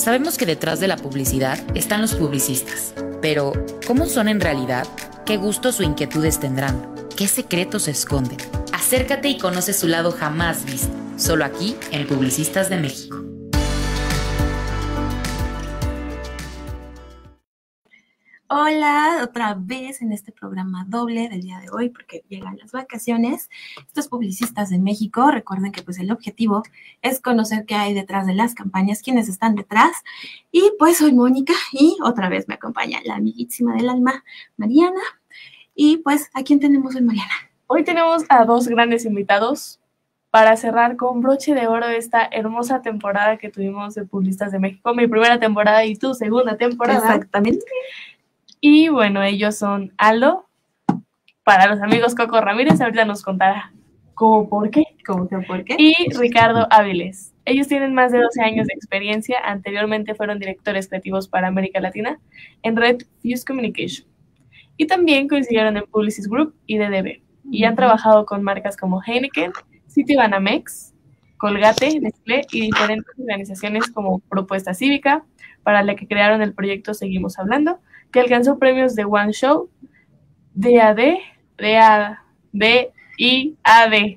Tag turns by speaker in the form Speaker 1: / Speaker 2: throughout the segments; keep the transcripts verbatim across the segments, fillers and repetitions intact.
Speaker 1: Sabemos que detrás de la publicidad están los publicistas, pero ¿cómo son en realidad? ¿Qué gustos o inquietudes tendrán? ¿Qué secretos se esconden? Acércate y conoce su lado jamás visto, solo aquí en Publicistas de México.
Speaker 2: Hola, otra vez en este programa doble del día de hoy, porque llegan las vacaciones. Estos Publicistas de México, recuerden que pues el objetivo es conocer qué hay detrás de las campañas, quiénes están detrás. Y pues soy Mónica y otra vez me acompaña la amiguísima del alma, Mariana. Y pues, ¿a quién tenemos hoy, Mariana?
Speaker 3: Hoy tenemos a dos grandes invitados para cerrar con broche de oro esta hermosa temporada que tuvimos de Publicistas de México. Mi primera temporada y tu segunda temporada.
Speaker 2: Exactamente.
Speaker 3: Y bueno, ellos son Aldo, para los amigos Coco Ramírez, ahorita nos contará cómo, por qué.
Speaker 2: ¿Cómo que por qué?
Speaker 3: Y Ricardo Áviles. Ellos tienen más de doce años de experiencia. Anteriormente fueron directores creativos para América Latina en Red Fuse Communication. Y también coincidieron en Publicis Group y D D B. Y han trabajado con marcas como Heineken, Citibanamex, Colgate, Nestlé y diferentes organizaciones como Propuesta Cívica, para la que crearon el proyecto Seguimos Hablando, que alcanzó premios de One Show, D A D, D A D y A D,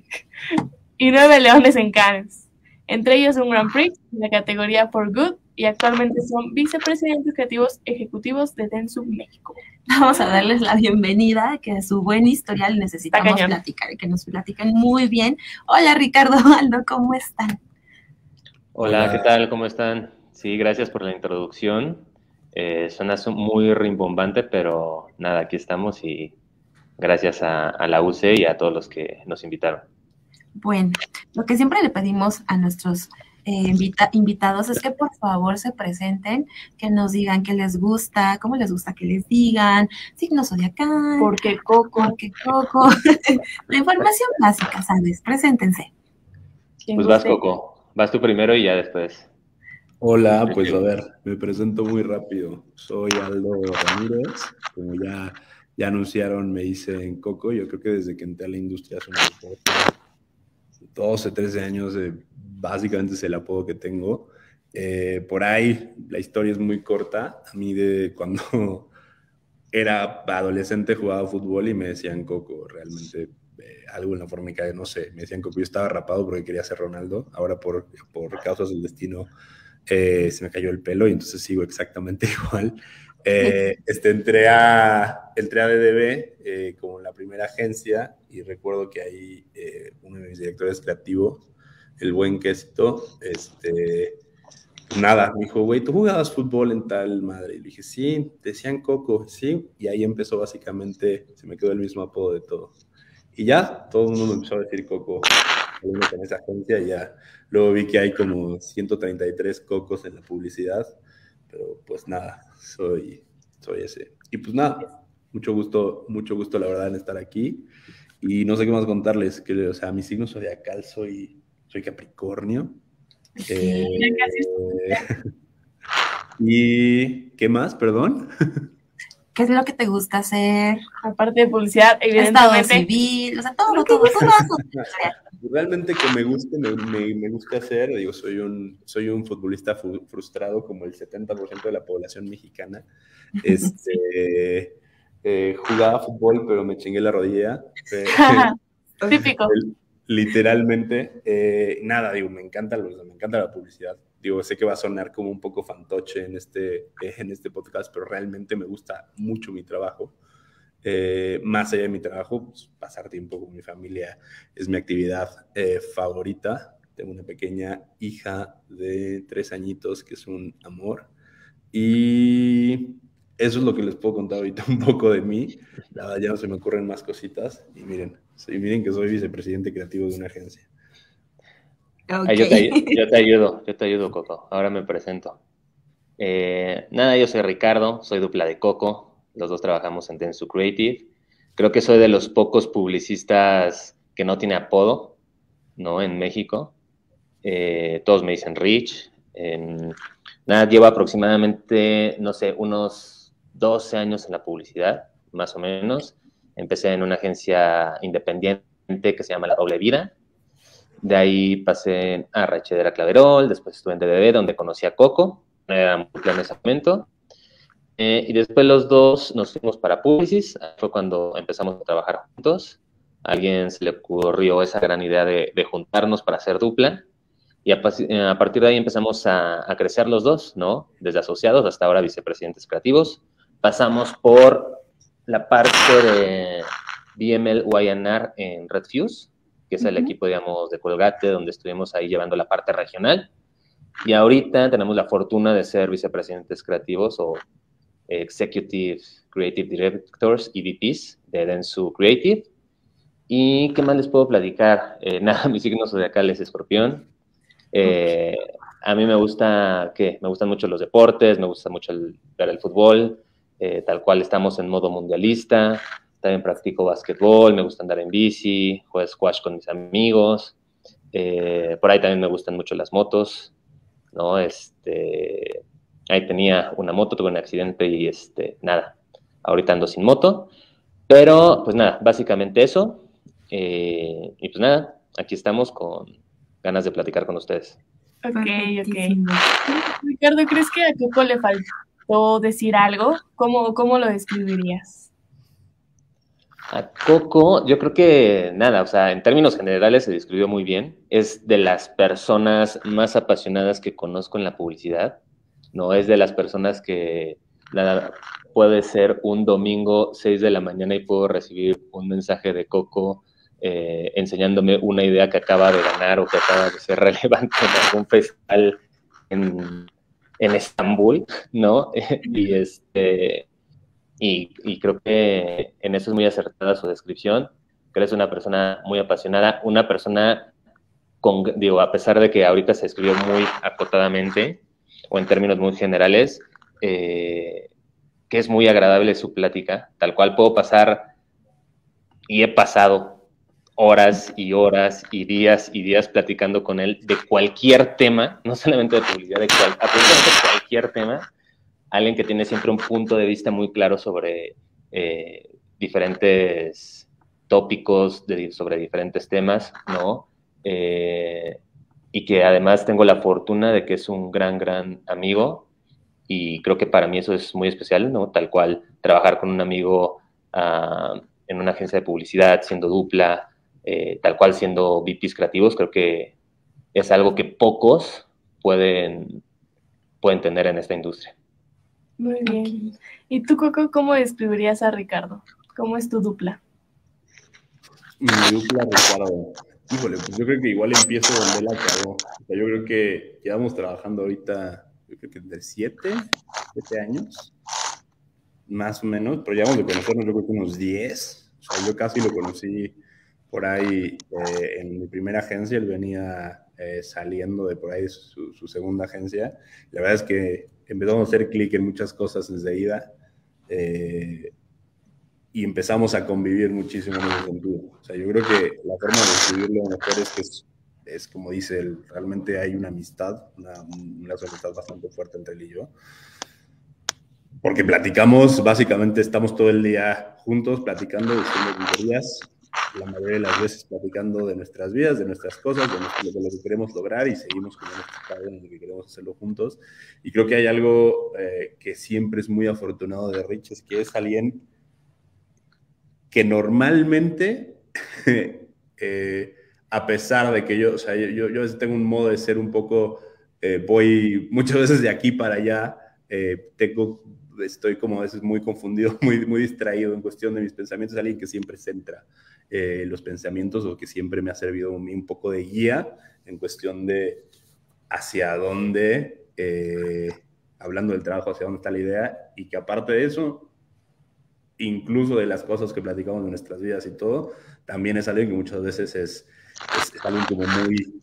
Speaker 3: y nueve leones en Cannes, entre ellos un Grand Prix en la categoría For Good, y actualmente son vicepresidentes creativos ejecutivos de Dentsu México.
Speaker 2: Vamos a darles la bienvenida, que su buen historial necesitamos platicar, y que nos platiquen muy bien. Hola, Ricardo, Aldo, ¿cómo están?
Speaker 4: Hola, Hola, ¿qué tal? ¿Cómo están? Sí, gracias por la introducción. Eh, suena muy rimbombante, pero nada, aquí estamos y gracias a, a la U C y a todos los que nos invitaron.
Speaker 2: Bueno, lo que siempre le pedimos a nuestros eh, invita invitados es que por favor se presenten, que nos digan qué les gusta, cómo les gusta que les digan, signo zodiacal,
Speaker 3: por qué Coco,
Speaker 2: por qué Coco, la información básica, ¿sabes? Preséntense.
Speaker 4: Pues vas, Coco, vas tú primero y ya después.
Speaker 5: Hola, pues a ver, me presento muy rápido. Soy Aldo Ramírez, como ya, ya anunciaron, me dicen Coco. Yo creo que desde que entré a la industria hace unos doce, trece años, eh, básicamente es el apodo que tengo. Eh, por ahí la historia es muy corta. A mí de cuando era adolescente jugaba fútbol y me decían Coco, realmente eh, algo en la forma que, no sé, me decían Coco. Yo estaba rapado porque quería ser Ronaldo. Ahora por, por causas del destino Eh, se me cayó el pelo y entonces sigo exactamente igual. Eh, este, entré, a, entré a D D B eh, como la primera agencia y recuerdo que ahí eh, uno de mis directores creativos, el buen Quesito, este, nada, me dijo, güey, ¿tú jugabas fútbol en tal madre? Y le dije, sí, decían Coco, sí, y ahí empezó básicamente, se me quedó el mismo apodo de todo. Y ya, todo el mundo me empezó a decir Coco en esa agencia y ya. Luego vi que hay como ciento treinta y tres Cocos en la publicidad, pero pues nada, soy, soy ese. Y pues nada, mucho gusto, mucho gusto la verdad en estar aquí. Y no sé qué más contarles, que, o sea, mi signo zodiacal soy, soy Capricornio.
Speaker 3: Sí,
Speaker 5: eh, ¿Y qué más? Perdón.
Speaker 2: ¿Qué es lo que te gusta hacer?
Speaker 3: Aparte de publicidad, evidentemente.
Speaker 2: Estado civil, o sea, todo, todo, todo.
Speaker 5: Realmente que me guste, me, me, me gusta hacer, digo, soy un, soy un futbolista frustrado como el setenta por ciento de la población mexicana. Este, eh, jugaba fútbol, pero me chingué la rodilla. Eh,
Speaker 3: Típico.
Speaker 5: Literalmente, eh, nada, digo, me encanta, los, me encanta la publicidad. Digo, sé que va a sonar como un poco fantoche en este, en este podcast, pero realmente me gusta mucho mi trabajo. Eh, más allá de mi trabajo, pues, pasar tiempo con mi familia es mi actividad eh, favorita. Tengo una pequeña hija de tres añitos que es un amor. Y eso es lo que les puedo contar ahorita un poco de mí. La verdad, ya no se me ocurren más cositas. Y miren, soy, miren que soy vicepresidente creativo de una agencia.
Speaker 4: Okay. Yo, te, yo te ayudo, yo te ayudo, Coco. Ahora me presento. Eh, nada, yo soy Ricardo, soy dupla de Coco. Los dos trabajamos en Dentsu Creative. Creo que soy de los pocos publicistas que no tiene apodo, ¿no? En México. Eh, todos me dicen Rich. Eh, nada, llevo aproximadamente, no sé, unos doce años en la publicidad, más o menos. Empecé en una agencia independiente que se llama La Doble Vida. De ahí pasé a Rachedera Claverol, después estuve en D D B, donde conocí a Coco. manera muy clara en ese momento. Eh, y después los dos nos fuimos para Publicis, fue cuando empezamos a trabajar juntos. A alguien se le ocurrió esa gran idea de, de juntarnos para hacer dupla, y a, a partir de ahí empezamos a, a crecer los dos, ¿no? Desde asociados hasta ahora vicepresidentes creativos. Pasamos por la parte de B M L Y N R en Redfuse, que es el uh-huh. equipo, digamos, de Colgate, donde estuvimos ahí llevando la parte regional. Y ahorita tenemos la fortuna de ser vicepresidentes creativos o Executive Creative Directors y V Ps de Dentsu Creative. ¿Y qué más les puedo platicar? Eh, nada, mi signo zodiacal es Escorpión. Eh, a mí me gusta, ¿qué? Me gustan mucho los deportes, me gusta mucho el, ver el fútbol, eh, tal cual estamos en modo mundialista. También practico básquetbol, me gusta andar en bici, juego squash con mis amigos. Eh, por ahí también me gustan mucho las motos, ¿no? Este... Ahí tenía una moto, tuve un accidente y este, nada, ahorita ando sin moto, pero pues nada, básicamente eso, eh, y pues nada, aquí estamos con ganas de platicar con ustedes.
Speaker 3: Ok, ok. Ricardo, ¿crees que a Coco le faltó decir algo? ¿Cómo, cómo lo describirías?
Speaker 4: A Coco, yo creo que nada, o sea, en términos generales se describió muy bien, es de las personas más apasionadas que conozco en la publicidad. No es de las personas que nada, puede ser un domingo seis de la mañana y puedo recibir un mensaje de Coco eh, enseñándome una idea que acaba de ganar o que acaba de ser relevante en algún festival en, en Estambul, ¿no? y, este, y, y creo que en eso es muy acertada su descripción, que eres una persona muy apasionada, una persona, con, digo, a pesar de que ahorita se escribió muy acotadamente, o en términos muy generales, eh, que es muy agradable su plática, tal cual puedo pasar, y he pasado horas y horas y días y días platicando con él de cualquier tema, no solamente de publicidad, de cual, absolutamente cualquier tema, alguien que tiene siempre un punto de vista muy claro sobre eh, diferentes tópicos, de, sobre diferentes temas, ¿no? Eh, y que además tengo la fortuna de que es un gran, gran amigo, y creo que para mí eso es muy especial, ¿no? Tal cual, trabajar con un amigo uh, en una agencia de publicidad, siendo dupla, eh, tal cual siendo V Ps creativos, creo que es algo que pocos pueden, pueden tener en esta industria.
Speaker 3: Muy bien. Okay. ¿Y tú, Coco, cómo describirías a Ricardo? ¿Cómo es tu dupla?
Speaker 5: Mi dupla, Ricardo. Híjole, pues yo creo que igual empiezo donde él acabó. O sea, yo creo que llevamos trabajando ahorita, yo creo que de siete, siete años, más o menos, pero llevamos de conocernos yo creo que unos diez. O sea, yo casi lo conocí por ahí eh, en mi primera agencia, él venía eh, saliendo de por ahí su, su segunda agencia. La verdad es que empezamos a hacer clic en muchas cosas desde ida. Eh, y empezamos a convivir muchísimo en ese sentido. O sea, yo creo que la forma de describirlo mejor es que es, es como dice él, realmente hay una amistad, una, una amistad bastante fuerte entre él y yo. Porque platicamos, básicamente estamos todo el día juntos, platicando, diciendo tonterías, la mayoría de las veces platicando de nuestras vidas, de nuestras cosas, de, nuestro, de lo que queremos lograr, y seguimos con nuestro estado en el que queremos hacerlo juntos. Y creo que hay algo eh, que siempre es muy afortunado de Rich, es que es alguien que normalmente, eh, a pesar de que yo, o sea, yo, yo tengo un modo de ser un poco, eh, voy muchas veces de aquí para allá, eh, tengo, estoy como a veces muy confundido, muy, muy distraído en cuestión de mis pensamientos, es alguien que siempre centra eh, los pensamientos, o que siempre me ha servido un, un poco de guía en cuestión de hacia dónde, eh, hablando del trabajo, hacia dónde está la idea, y que aparte de eso, incluso de las cosas que platicamos de nuestras vidas y todo, también es alguien que muchas veces es, es, es alguien como muy,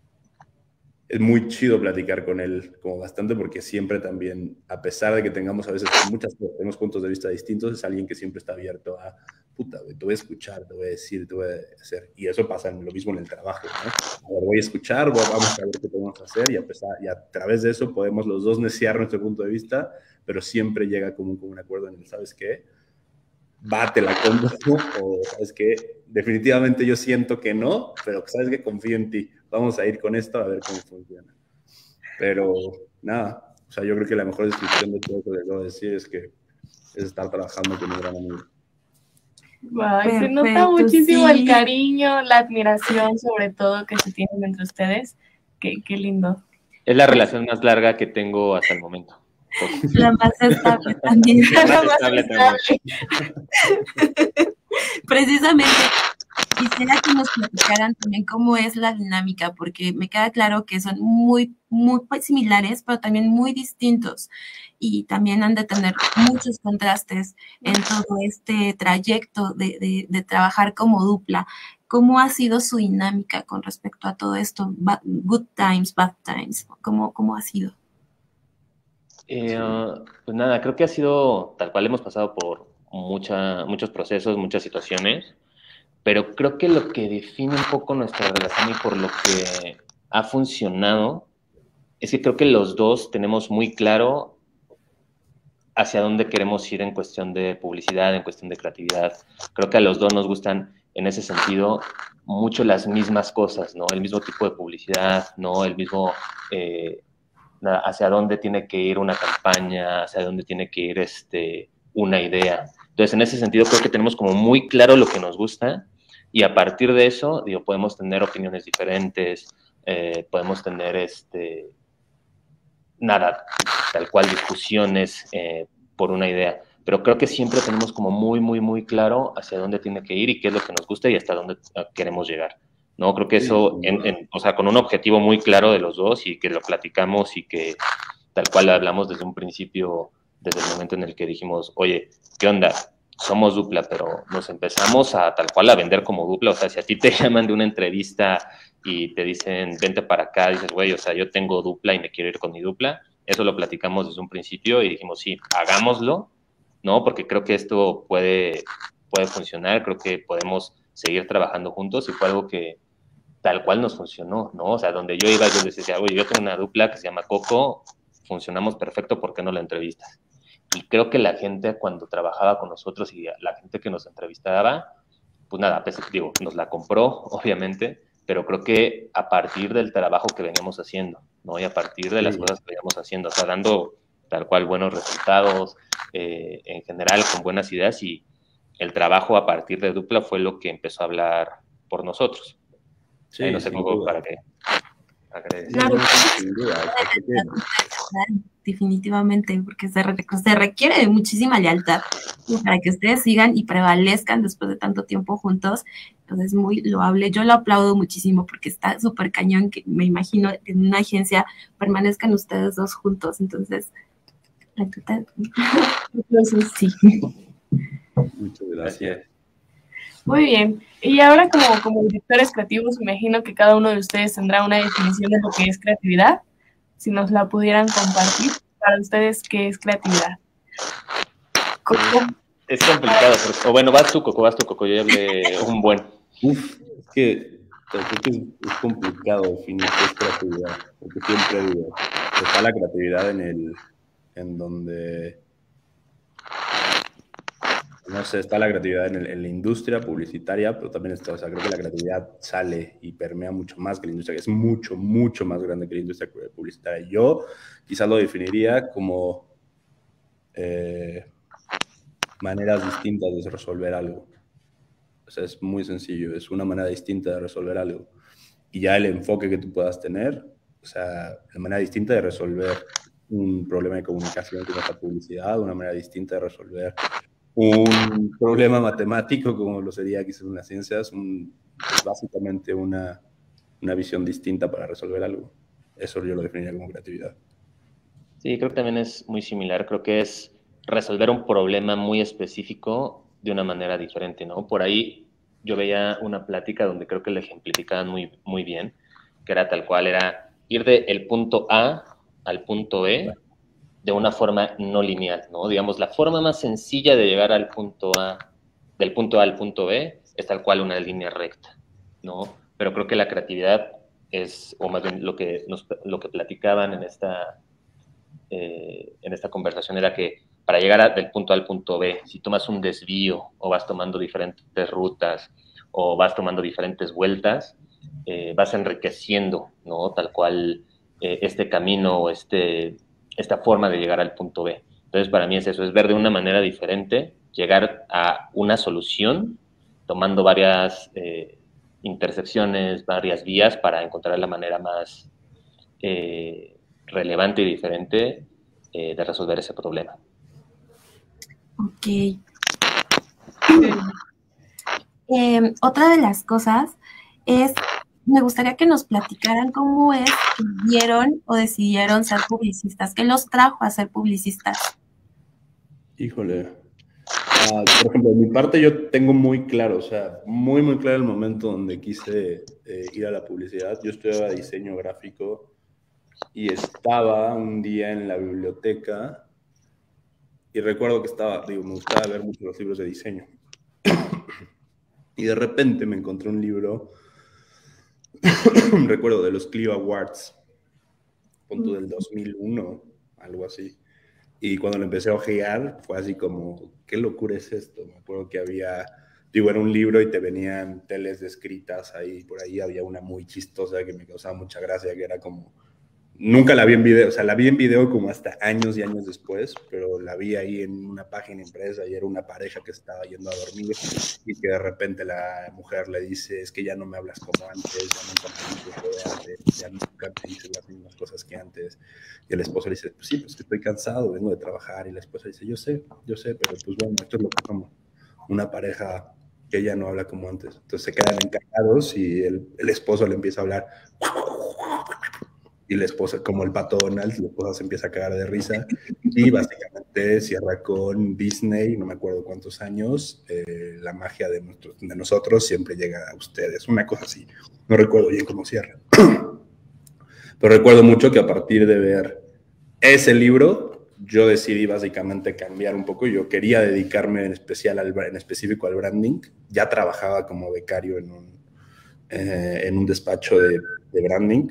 Speaker 5: es muy chido platicar con él, como bastante, porque siempre también, a pesar de que tengamos a veces muchas tenemos puntos de vista distintos, es alguien que siempre está abierto a, puta, te voy a escuchar, te voy a decir, te voy a hacer, y eso pasa en lo mismo en el trabajo, ¿no? A ver, voy a escuchar, voy, vamos a ver qué podemos hacer, y a, pesar, y a través de eso podemos los dos neciar nuestro punto de vista, pero siempre llega como, como un acuerdo en el, ¿sabes qué? Bate la combo, o sabes que definitivamente yo siento que no, pero sabes que confío en ti, vamos a ir con esto a ver cómo funciona. Pero nada, sea, yo creo que la mejor descripción de todo lo que acabo de decir es que es estar trabajando con un gran amigo.
Speaker 3: Wow, se nota muchísimo sí. el cariño, la admiración, sobre todo, que se tienen entre ustedes. Qué, qué lindo.
Speaker 4: Es la relación más larga que tengo hasta el momento.
Speaker 2: La más estable también.
Speaker 4: La más estable también.
Speaker 2: Precisamente, quisiera que nos platicaran también cómo es la dinámica, porque me queda claro que son muy, muy similares, pero también muy distintos. Y también han de tener muchos contrastes en todo este trayecto de, de, de trabajar como dupla. ¿Cómo ha sido su dinámica con respecto a todo esto? Good times, bad times. ¿Cómo, cómo ha sido?
Speaker 4: Eh, uh, pues nada, creo que ha sido tal cual, hemos pasado por mucha, muchos procesos, muchas situaciones, pero creo que lo que define un poco nuestra relación y por lo que ha funcionado es que creo que los dos tenemos muy claro hacia dónde queremos ir en cuestión de publicidad, en cuestión de creatividad. Creo que a los dos nos gustan, en ese sentido, mucho las mismas cosas, ¿no? El mismo tipo de publicidad, ¿no? El mismo, eh, hacia dónde tiene que ir una campaña, hacia dónde tiene que ir este, una idea. Entonces, en ese sentido, creo que tenemos como muy claro lo que nos gusta y a partir de eso, digo, podemos tener opiniones diferentes, eh, podemos tener, este, nada, tal cual discusiones eh, por una idea. Pero creo que siempre tenemos como muy, muy, muy claro hacia dónde tiene que ir y qué es lo que nos gusta y hasta dónde queremos llegar, ¿no? Creo que eso, en, en, o sea, con un objetivo muy claro de los dos y que lo platicamos y que tal cual hablamos desde un principio, desde el momento en el que dijimos, oye, ¿qué onda? Somos dupla, pero nos empezamos a tal cual a vender como dupla. O sea, si a ti te llaman de una entrevista y te dicen, vente para acá, dices, güey, o sea, yo tengo dupla y me quiero ir con mi dupla. Eso lo platicamos desde un principio y dijimos, sí, hagámoslo, ¿no? Porque creo que esto puede, puede funcionar, creo que podemos seguir trabajando juntos y fue algo que tal cual nos funcionó, ¿no? O sea, donde yo iba, yo les decía, oye, yo tengo una dupla que se llama Coco, funcionamos perfecto, ¿por qué no la entrevistas? Y creo que la gente cuando trabajaba con nosotros y la gente que nos entrevistaba, pues nada, pues, digo, nos la compró, obviamente, pero creo que a partir del trabajo que veníamos haciendo, ¿no? Y a partir de las sí. cosas que veníamos haciendo, o sea, dando tal cual buenos resultados, eh, en general con buenas ideas y el trabajo a partir de dupla fue lo que empezó a hablar por nosotros. Sí, Ahí no sé cómo para qué.
Speaker 2: Claro, definitivamente, porque se, re se requiere de muchísima lealtad para que ustedes sigan y prevalezcan después de tanto tiempo juntos. Entonces es muy loable, yo lo aplaudo muchísimo porque está súper cañón que me imagino que en una agencia permanezcan ustedes dos juntos, entonces entonces sí.
Speaker 5: Muchas gracias.
Speaker 3: Muy bien, y ahora como, como directores creativos, me imagino que cada uno de ustedes tendrá una definición de lo que es creatividad. Si nos la pudieran compartir, para ustedes, ¿qué es creatividad?
Speaker 4: ¿Coco? Es complicado, pero, o bueno, vas tú, Coco, vas tú, Coco, yo ya hablé un buen.
Speaker 5: Uf, es que creo que es, es complicado definir qué es creatividad, porque siempre digo, está la creatividad en el, en donde, no sé, está la creatividad en, el, en la industria publicitaria, pero también está, o sea, creo que la creatividad sale y permea mucho más que la industria, que es mucho, mucho más grande que la industria publicitaria. Yo quizás lo definiría como eh, maneras distintas de resolver algo. O sea, es muy sencillo, es una manera distinta de resolver algo. Y ya el enfoque que tú puedas tener, o sea, la manera distinta de resolver un problema de comunicación como la publicidad, una manera distinta de resolver un problema matemático como lo sería quizás una ciencia, es, un, es básicamente una, una visión distinta para resolver algo. Eso yo lo definiría como creatividad.
Speaker 4: Sí, creo que también es muy similar, creo que es resolver un problema muy específico de una manera diferente, ¿no? Por ahí yo veía una plática donde creo que lo ejemplificaban muy, muy bien, que era tal cual, era ir del punto A al punto B de una forma no lineal, ¿no? Digamos, la forma más sencilla de llegar al punto A, del punto A al punto B, es tal cual una línea recta, ¿no? Pero creo que la creatividad es, o más bien lo que, nos, lo que platicaban en esta, eh, en esta conversación era que para llegar a, del punto A al punto B, si tomas un desvío o vas tomando diferentes rutas o vas tomando diferentes vueltas, eh, vas enriqueciendo, ¿no? Tal cual eh, este camino o este esta forma de llegar al punto B. Entonces, para mí es eso, es ver de una manera diferente, llegar a una solución, tomando varias eh, intersecciones, varias vías para encontrar la manera más eh, relevante y diferente eh, de resolver ese problema.
Speaker 2: Ok. Eh, otra de las cosas es, me gustaría que nos platicaran cómo es que vieron o decidieron ser publicistas, qué los trajo a ser publicistas.
Speaker 5: Híjole. Uh, por ejemplo, de mi parte yo tengo muy claro, o sea, muy, muy claro el momento donde quise eh, ir a la publicidad. Yo estudiaba diseño gráfico y estaba un día en la biblioteca y recuerdo que estaba, digo, me gustaba ver mucho los libros de diseño. Y de repente me encontré un libro, recuerdo, de los Clio Awards, punto del dos mil uno, algo así. Y cuando lo empecé a ojear, fue así como, ¿qué locura es esto? Me acuerdo que había, digo, era un libro y te venían teles descritas ahí, por ahí había una muy chistosa que me causaba mucha gracia, que era como, nunca la vi en video, o sea, la vi en video como hasta años y años después, pero la vi ahí en una página impresa y era una pareja que estaba yendo a dormir y que de repente la mujer le dice, es que ya no me hablas como antes, ya nunca me dices lo de antes, ya nunca me dices las mismas cosas que antes. Y el esposo le dice, pues sí, pues que estoy cansado, vengo de trabajar. Y la esposa dice, yo sé, yo sé, pero pues bueno, esto es lo que somos, una pareja que ya no habla como antes. Entonces se quedan encajados y el, el esposo le empieza a hablar y la esposa, como el pato Donald, la esposa se empieza a cagar de risa y básicamente cierra con Disney, no me acuerdo cuántos años, eh, la magia de, nuestro, de nosotros siempre llega a ustedes, una cosa así, no recuerdo bien cómo cierra. Pero recuerdo mucho que a partir de ver ese libro, yo decidí básicamente cambiar un poco. Yo quería dedicarme en especial al, en específico al branding. Ya trabajaba como becario en un, eh, en un despacho de, de branding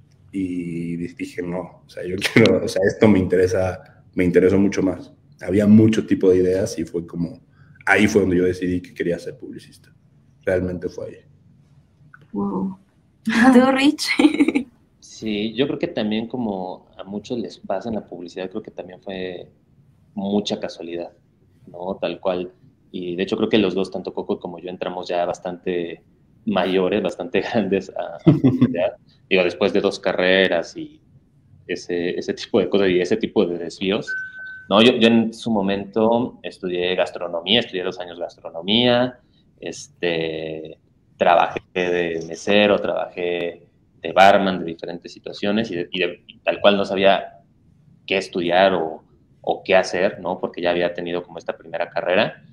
Speaker 5: y dije, no, o sea, yo quiero, o sea, esto me interesa, me interesó mucho más. Había mucho tipo de ideas y fue como, ahí fue donde yo decidí que quería ser publicista. Realmente fue ahí.
Speaker 2: Wow. ¿Tú, Rich?
Speaker 4: Sí, yo creo que también como a muchos les pasa en la publicidad, creo que también fue mucha casualidad, ¿no? Tal cual. Y de hecho creo que los dos, tanto Coco como yo, entramos ya bastante mayores, bastante grandes a, a publicidad. Digo, después de dos carreras y ese, ese tipo de cosas y ese tipo de desvíos. No, yo, yo en su momento estudié gastronomía, estudié dos años gastronomía, este, trabajé de mesero, trabajé de barman, de diferentes situaciones y, de, y, de, y tal cual no sabía qué estudiar o, o qué hacer, ¿no? Porque ya había tenido como esta primera carrera.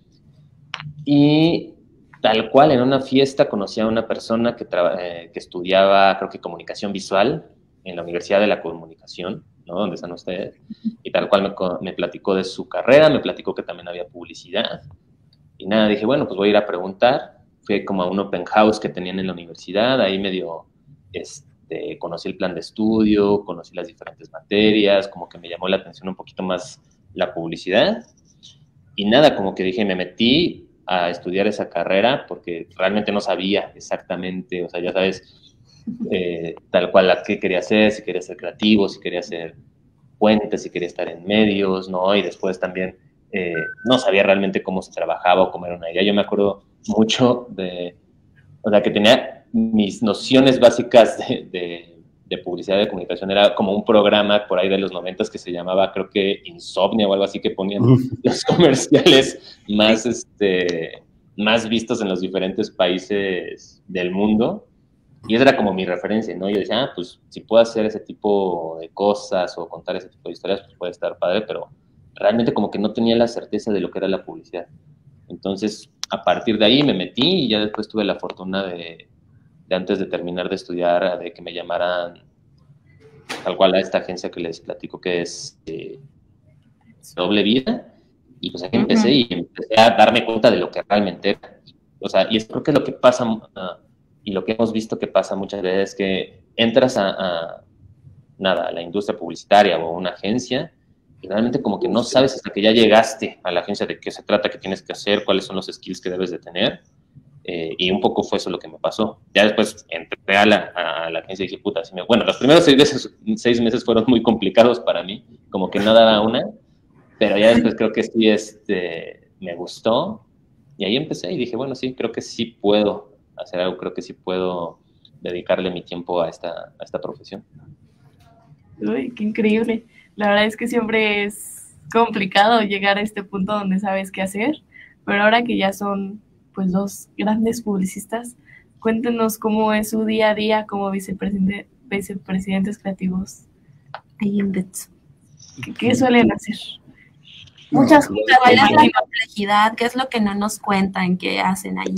Speaker 4: Y tal cual en una fiesta conocí a una persona que, eh, que estudiaba, creo que comunicación visual en la Universidad de la Comunicación, ¿no? Donde están ustedes. Y tal cual me, me platicó de su carrera, me platicó que también había publicidad. Y nada, dije, bueno, pues voy a ir a preguntar. Fui como a un open house que tenían en la universidad, ahí medio... Este, conocí el plan de estudio, conocí las diferentes materias, como que me llamó la atención un poquito más la publicidad. Y nada, como que dije, me metí a estudiar esa carrera porque realmente no sabía exactamente, o sea, ya sabes, eh, tal cual a qué quería hacer, si quería ser creativo, si quería hacer puentes, si quería estar en medios, ¿no? Y después también eh, no sabía realmente cómo se trabajaba o cómo era una idea. Yo me acuerdo mucho de, o sea, que tenía mis nociones básicas de, de, de publicidad de comunicación, era como un programa por ahí de los noventas que se llamaba, creo que Insomnia o algo así, que ponían los comerciales más, este, más vistos en los diferentes países del mundo. Y esa era como mi referencia, ¿no? Yo decía, ah, pues si puedo hacer ese tipo de cosas o contar ese tipo de historias, pues puede estar padre, pero realmente como que no tenía la certeza de lo que era la publicidad. Entonces, a partir de ahí me metí y ya después tuve la fortuna de, de antes de terminar de estudiar, de que me llamaran tal cual a esta agencia que les platico que es eh, Doble Vida. Y pues aquí uh-huh. empecé y empecé a darme cuenta de lo que realmente era. O sea, y es creo que lo que pasa... Uh, y lo que hemos visto que pasa muchas veces es que entras a, a, nada, a la industria publicitaria o a una agencia y realmente como que no sabes hasta que ya llegaste a la agencia de qué se trata, qué tienes que hacer, cuáles son los skills que debes de tener. Eh, y un poco fue eso lo que me pasó. Ya después entré a la, a la agencia y dije, puta, sí me... bueno, los primeros seis meses, seis meses fueron muy complicados para mí, como que no daba una, pero ya después creo que sí este, me gustó, y ahí empecé y dije, bueno, sí, creo que sí puedo hacer algo, creo que sí puedo dedicarle mi tiempo a esta, a esta profesión.
Speaker 3: Uy, qué increíble. La verdad es que siempre es complicado llegar a este punto donde sabes qué hacer, pero ahora que ya son pues dos grandes publicistas, cuéntenos cómo es su día a día como vicepresidente, vicepresidentes creativos.
Speaker 2: Ahí en Betso.
Speaker 3: ¿Qué, qué suelen hacer?
Speaker 2: No, muchas cosas. ¿Cuál es la complejidad? ¿Qué es lo que no nos cuentan? ¿Qué hacen ahí?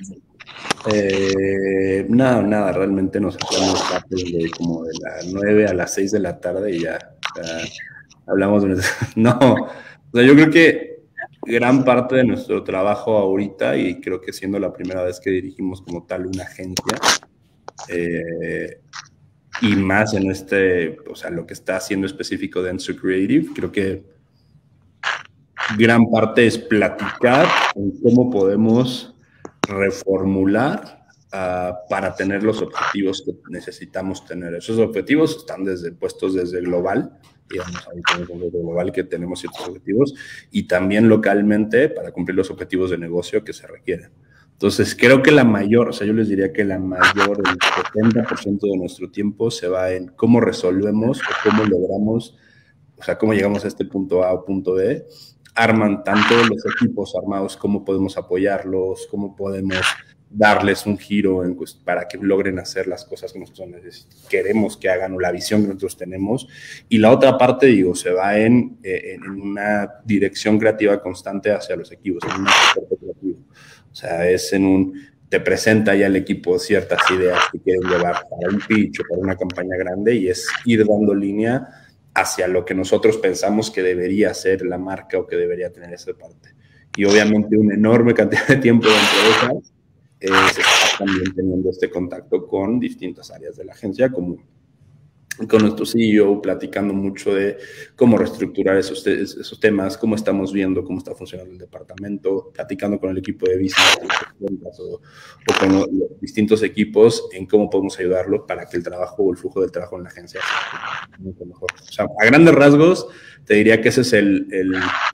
Speaker 5: Eh, nada, nada, realmente nos hacemos parte de como de las nueve a las seis de la tarde y ya, ya hablamos de... No, o sea, yo creo que gran parte de nuestro trabajo ahorita, y creo que siendo la primera vez que dirigimos como tal una agencia, eh, y más en este, o sea, lo que está haciendo específico de Dentsu Creative, creo que gran parte es platicar en cómo podemos reformular uh, para tener los objetivos que necesitamos tener. Esos objetivos están desde puestos desde global, digamos, ahí tenemos desde global que tenemos ciertos objetivos, y también localmente para cumplir los objetivos de negocio que se requieren. Entonces, creo que la mayor, o sea, yo les diría que la mayor, el setenta por ciento de nuestro tiempo se va en cómo resolvemos o cómo logramos, o sea, cómo llegamos a este punto A o punto B. Arman tanto los equipos armados, cómo podemos apoyarlos, cómo podemos darles un giro en, pues, para que logren hacer las cosas que nosotros queremos que hagan o la visión que nosotros tenemos. Y la otra parte, digo, se va en, en una dirección creativa constante hacia los equipos, en un aspecto creativo. O sea, es en un... te presenta ya el equipo ciertas ideas que quieren llevar para un pitch o para una campaña grande y es ir dando línea hacia lo que nosotros pensamos que debería ser la marca o que debería tener esa parte. Y obviamente una enorme cantidad de tiempo dentro de esas es estar también teniendo este contacto con distintas áreas de la agencia, como con nuestro C E O, platicando mucho de cómo reestructurar esos, esos temas, cómo estamos viendo, cómo está funcionando el departamento, platicando con el equipo de business o, o con los, los distintos equipos en cómo podemos ayudarlos para que el trabajo o el flujo del trabajo en la agencia sea mucho mejor. O sea, a grandes rasgos, te diría que ese es el, el...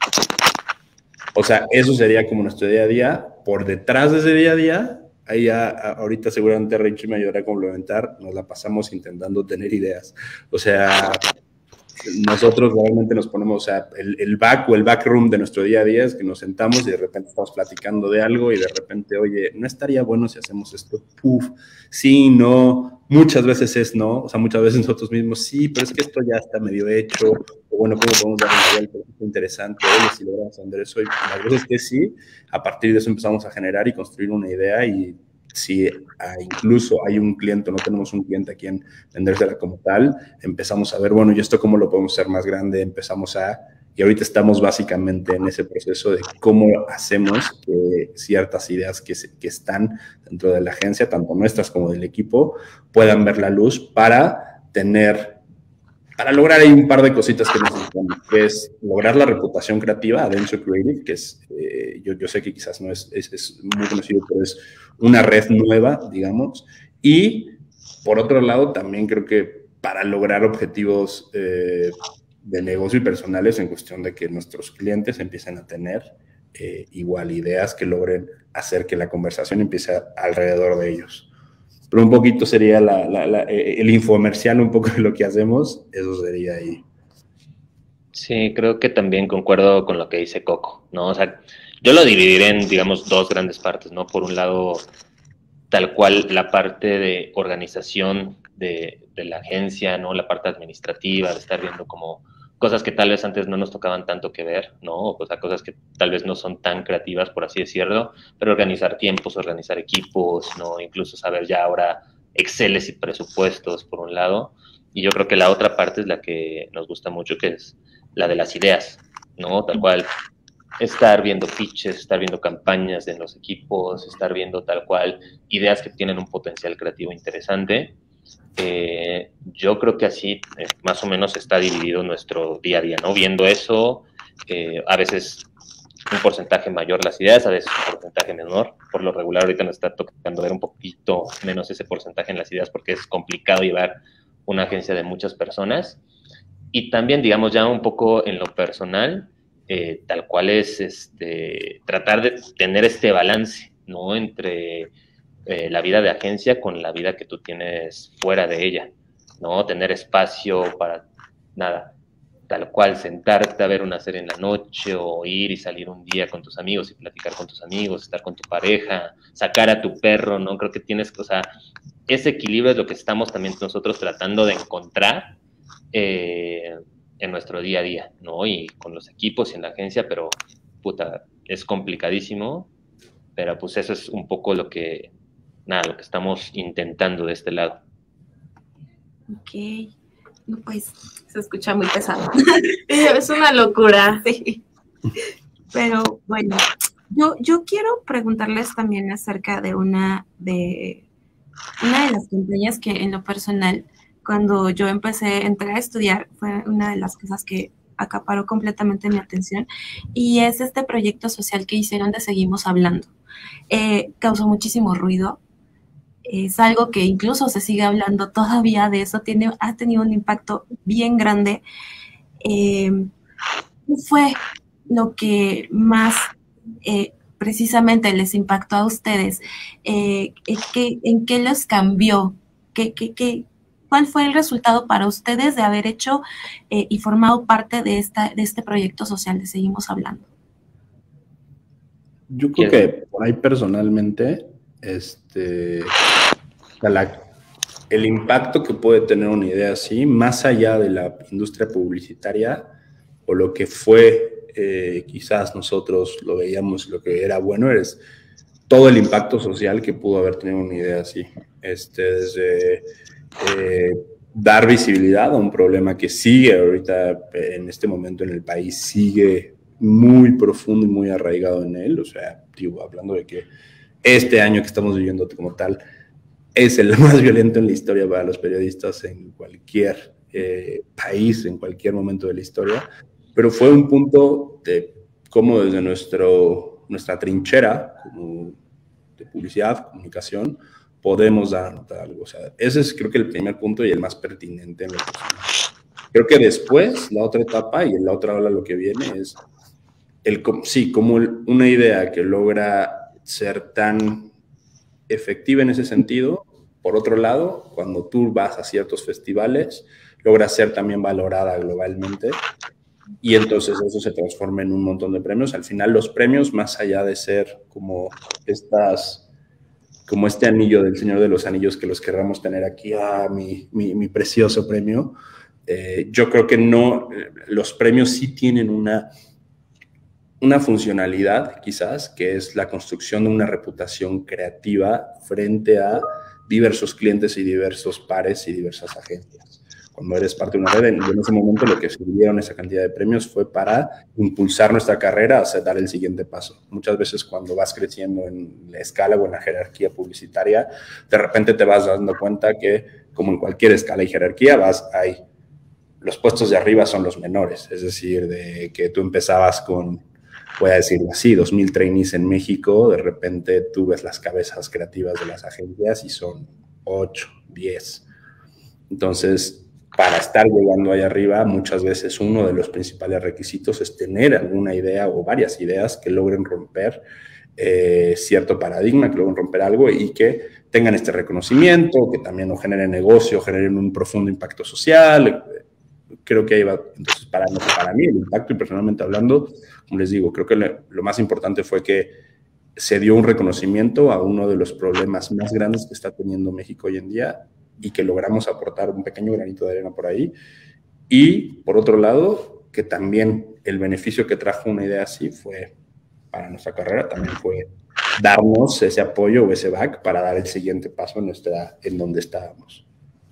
Speaker 5: O sea, eso sería como nuestro día a día. Por detrás de ese día a día, ahí ya, ahorita seguramente Rachel me ayudará a complementar, nos la pasamos intentando tener ideas. O sea, nosotros realmente nos ponemos, o sea, el, el back o el backroom de nuestro día a día es que nos sentamos y de repente estamos platicando de algo y de repente, oye, ¿no estaría bueno si hacemos esto? Uf, sí, no, muchas veces es no, o sea, muchas veces nosotros mismos, sí, pero es que esto ya está medio hecho, o bueno, ¿cómo podemos dar una idea? Es interesante, oye, si logramos vender eso, y las veces que sí, a partir de eso empezamos a generar y construir una idea y si incluso hay un cliente, no tenemos un cliente a quien vendérsela como tal, empezamos a ver, bueno, ¿y esto cómo lo podemos hacer más grande? Empezamos a, y ahorita estamos básicamente en ese proceso de cómo hacemos que ciertas ideas que, se, que están dentro de la agencia, tanto nuestras como del equipo, puedan ver la luz para tener, para lograr ahí un par de cositas que necesitamos, que es lograr la reputación creativa de Dentsu Creative, que es, eh, yo, yo sé que quizás no es, es, es muy conocido, pero es una red nueva, digamos, y por otro lado también creo que para lograr objetivos eh, de negocio y personales en cuestión de que nuestros clientes empiecen a tener eh, igual ideas que logren hacer que la conversación empiece a, alrededor de ellos. Pero un poquito sería la, la, la, el infomercial, un poco de lo que hacemos, eso sería ahí.
Speaker 4: Sí, creo que también concuerdo con lo que dice Coco, ¿no? O sea, yo lo dividiré en, digamos, dos grandes partes, ¿no? Por un lado, tal cual la parte de organización de, de la agencia, ¿no? La parte administrativa, de estar viendo como cosas que tal vez antes no nos tocaban tanto que ver, ¿no? O sea, cosas que tal vez no son tan creativas, por así decirlo, pero organizar tiempos, organizar equipos, ¿no? Incluso saber ya ahora Exceles y presupuestos, por un lado. Y yo creo que la otra parte es la que nos gusta mucho, que es la de las ideas, ¿no? Tal cual, estar viendo pitches, estar viendo campañas en los equipos, estar viendo tal cual ideas que tienen un potencial creativo interesante. Eh, yo creo que así eh, más o menos está dividido nuestro día a día, ¿no? Viendo eso, eh, a veces un porcentaje mayor las ideas, a veces un porcentaje menor. Por lo regular ahorita nos está tocando ver un poquito menos ese porcentaje en las ideas porque es complicado llevar una agencia de muchas personas. Y también, digamos, ya un poco en lo personal, eh, tal cual es este, tratar de tener este balance, ¿no? Entre eh, la vida de agencia con la vida que tú tienes fuera de ella, ¿no? Tener espacio para, nada, tal cual, sentarte a ver una serie en la noche o ir y salir un día con tus amigos y platicar con tus amigos, estar con tu pareja, sacar a tu perro, ¿no? Creo que tienes, o sea, ese equilibrio es lo que estamos también nosotros tratando de encontrar eh, en nuestro día a día, ¿no? Y con los equipos y en la agencia, pero, puta, es complicadísimo, pero pues eso es un poco lo que, nada, lo que estamos intentando de este lado.
Speaker 2: Ok. No, pues se escucha muy pesado.
Speaker 3: Es una locura.
Speaker 2: Sí. Pero bueno, yo, yo quiero preguntarles también acerca de una de una de las campañas que en lo personal, cuando yo empecé a entrar a estudiar, fue una de las cosas que acaparó completamente mi atención, y es este proyecto social que hicieron de Seguimos Hablando. Eh, causó muchísimo ruido. Es algo que incluso se sigue hablando todavía de eso, tiene, ha tenido un impacto bien grande. Eh, ¿Qué fue lo que más eh, precisamente les impactó a ustedes? Eh, ¿qué, ¿En qué los cambió? ¿Qué, qué, qué, ¿Cuál fue el resultado para ustedes de haber hecho eh, y formado parte de, esta, de este proyecto social de Seguimos Hablando?
Speaker 5: Yo creo que por ahí personalmente, este, la, el impacto que puede tener una idea así, más allá de la industria publicitaria, o lo que fue, eh, quizás nosotros lo veíamos, lo que era bueno, es todo el impacto social que pudo haber tenido una idea así. Este, desde eh, dar visibilidad a un problema que sigue ahorita, en este momento en el país, sigue muy profundo y muy arraigado en él. O sea, digo, hablando de que este año que estamos viviendo como tal es el más violento en la historia para los periodistas en cualquier eh, país, en cualquier momento de la historia, pero fue un punto de cómo desde nuestro, nuestra trinchera como de publicidad, comunicación, podemos dar a notar algo. O sea, ese es creo que el primer punto y el más pertinente en lo personal. Creo que después, la otra etapa y en la otra ola lo que viene es el, sí, como una idea que logra ser tan efectiva en ese sentido. Por otro lado, cuando tú vas a ciertos festivales, logra ser también valorada globalmente y entonces eso se transforma en un montón de premios. Al final los premios, más allá de ser como estas, como este anillo del Señor de los Anillos que los querramos tener aquí, ah, mi, mi, mi precioso premio, eh, yo creo que no, los premios sí tienen una... una funcionalidad, quizás, que es la construcción de una reputación creativa frente a diversos clientes y diversos pares y diversas agencias. Cuando eres parte de una red, en ese momento lo que sirvieron esa cantidad de premios fue para impulsar nuestra carrera hacia dar el siguiente paso. Muchas veces cuando vas creciendo en la escala o en la jerarquía publicitaria, de repente te vas dando cuenta que, como en cualquier escala y jerarquía, vas ahí. Los puestos de arriba son los menores, es decir, de que tú empezabas con, voy a decirlo así, dos mil trainees en México, de repente tú ves las cabezas creativas de las agencias y son ocho, diez. Entonces, para estar llegando ahí arriba, muchas veces uno de los principales requisitos es tener alguna idea o varias ideas que logren romper eh, cierto paradigma, que logren romper algo y que tengan este reconocimiento, que también no generen negocio, generen un profundo impacto social. Creo que ahí va. Entonces, para, para mí, el impacto, y personalmente hablando, como les digo, creo que le, lo más importante fue que se dio un reconocimiento a uno de los problemas más grandes que está teniendo México hoy en día y que logramos aportar un pequeño granito de arena por ahí. Y, por otro lado, que también el beneficio que trajo una idea así fue, para nuestra carrera, también fue darnos ese apoyo o ese back para dar el siguiente paso en, nuestra, en donde estábamos.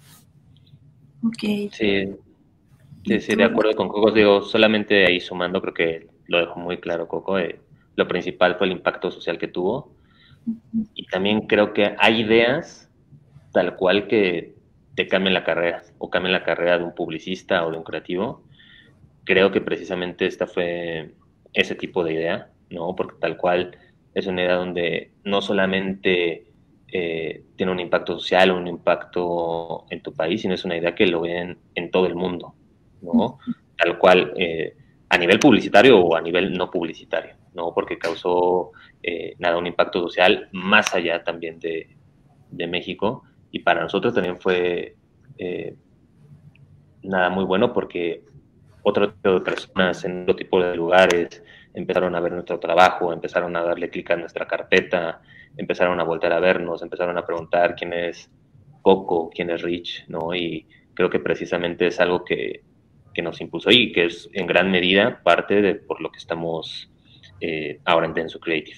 Speaker 2: Ok.
Speaker 4: Sí. Sí, sí, de acuerdo con Coco. Digo, solamente ahí sumando, creo que lo dejó muy claro Coco, eh, lo principal fue el impacto social que tuvo, y también creo que hay ideas tal cual que te cambian la carrera, o cambian la carrera de un publicista o de un creativo. Creo que precisamente esta fue ese tipo de idea, ¿no? Porque tal cual es una idea donde no solamente eh, tiene un impacto social, un impacto en tu país, sino es una idea que lo ven en todo el mundo, ¿no? Tal cual, eh, a nivel publicitario o a nivel no publicitario, ¿no? Porque causó, eh, nada, un impacto social más allá también de, de México, y para nosotros también fue, eh, nada, muy bueno, porque otro tipo de personas en otro tipo de lugares empezaron a ver nuestro trabajo, empezaron a darle clic a nuestra carpeta, empezaron a volver a vernos, empezaron a preguntar quién es Coco, quién es Rich, ¿no? Y creo que precisamente es algo que, que nos impulsó y que es en gran medida parte de por lo que estamos eh, ahora en Dentsu Creative.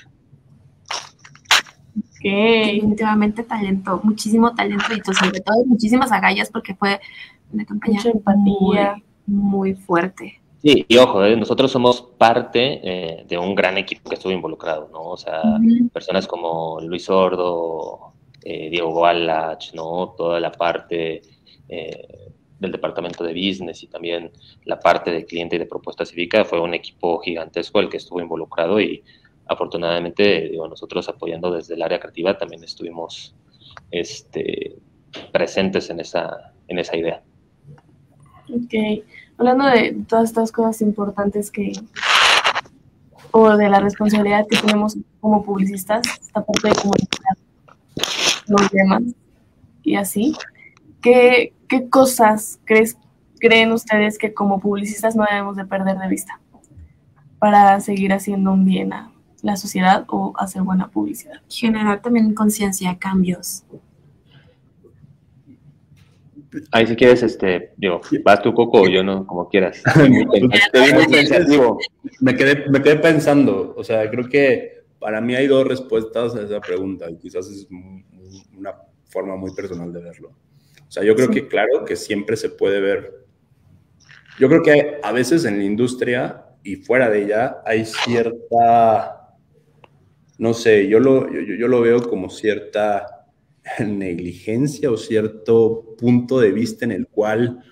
Speaker 2: Okay. Definitivamente talento, muchísimo talento y sobre todo muchísimas agallas, porque fue una campaña
Speaker 3: mucha empatía,
Speaker 2: muy, muy fuerte.
Speaker 4: Sí, y ojo, eh, nosotros somos parte eh, de un gran equipo que estuvo involucrado, ¿no? O sea, uh-huh. personas como Luis Sordo, eh, Diego Wallach, ¿no? Toda la parte eh, del departamento de business y también la parte de cliente y de propuesta cívica, fue un equipo gigantesco el que estuvo involucrado, y afortunadamente, digo, nosotros apoyando desde el área creativa también estuvimos este, presentes en esa, en esa idea.
Speaker 3: Ok. Hablando de todas estas cosas importantes que, o de la responsabilidad que tenemos como publicistas, esta parte de comunicar los temas y así, ¿qué, qué cosas crees, creen ustedes que como publicistas no debemos de perder de vista para seguir haciendo un bien a la sociedad o hacer buena publicidad?
Speaker 2: Generar también conciencia, cambios.
Speaker 4: Ahí si quieres, este, digo, vas tú, Coco, o yo no, como quieras. Estoy muy pensativo.
Speaker 5: Me quedé, me quedé pensando, o sea, creo que para mí hay dos respuestas a esa pregunta, y quizás es una forma muy personal de verlo. O sea, yo creo sí. que claro que siempre se puede ver. Yo creo que a veces en la industria y fuera de ella hay cierta, no sé, yo lo, yo, yo lo veo como cierta negligencia o cierto punto de vista en el cual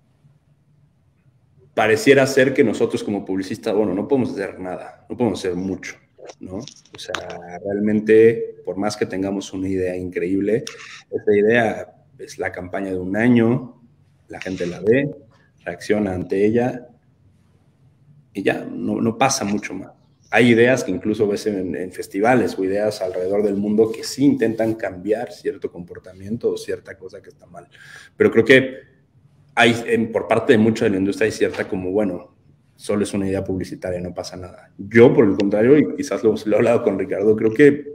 Speaker 5: pareciera ser que nosotros como publicistas, bueno, no podemos hacer nada, no podemos hacer mucho, ¿no? O sea, realmente, por más que tengamos una idea increíble, esa idea es la campaña de un año, la gente la ve, reacciona ante ella y ya, no, no pasa mucho más. Hay ideas que incluso ves en, en festivales o ideas alrededor del mundo que sí intentan cambiar cierto comportamiento o cierta cosa que está mal. Pero creo que hay, en, por parte de mucha de la industria hay cierta como, bueno, solo es una idea publicitaria, no pasa nada. Yo, por el contrario, y quizás lo, lo he hablado con Ricardo, creo que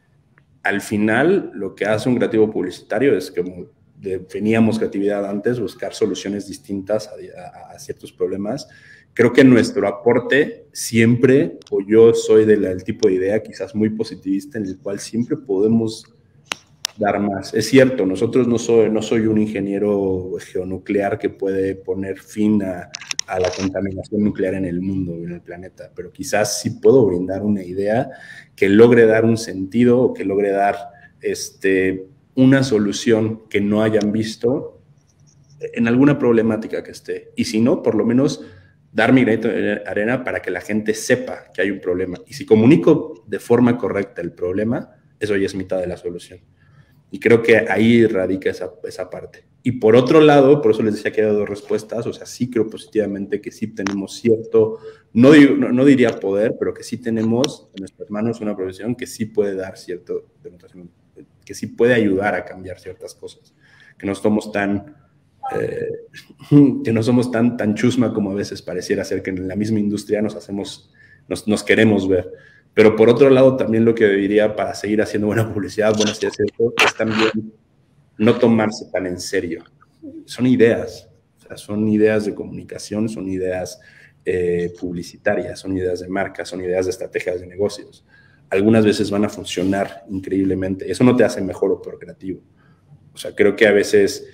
Speaker 5: al final lo que hace un creativo publicitario es, como definíamos creatividad antes, buscar soluciones distintas a, a, a ciertos problemas. Creo que nuestro aporte siempre, o yo soy del, del tipo de idea quizás muy positivista, en el cual siempre podemos dar más. Es cierto, nosotros no soy, no soy un ingeniero geonuclear que puede poner fin a, a la contaminación nuclear en el mundo, en el planeta, pero quizás sí puedo brindar una idea que logre dar un sentido o que logre dar este, una solución que no hayan visto en alguna problemática que esté. Y si no, por lo menos dar mi granito de arena para que la gente sepa que hay un problema. Y si comunico de forma correcta el problema, eso ya es mitad de la solución. Y creo que ahí radica esa, esa parte. Y por otro lado, por eso les decía que hay dos respuestas, o sea, sí creo positivamente que sí tenemos cierto, no, no, no diría poder, pero que sí tenemos en nuestras manos una profesión que sí puede dar cierto, que sí puede ayudar a cambiar ciertas cosas, que no somos tan... Eh, que no somos tan, tan chusma como a veces pareciera ser, que en la misma industria nos hacemos, nos, nos queremos ver. Pero por otro lado, también lo que diría para seguir haciendo buena publicidad, bueno, si es cierto, es también no tomarse tan en serio. Son ideas, o sea, son ideas de comunicación, son ideas eh, publicitarias, son ideas de marca, son ideas de estrategias de negocios. Algunas veces van a funcionar increíblemente. Eso no te hace mejor o peor creativo. O sea, creo que a veces...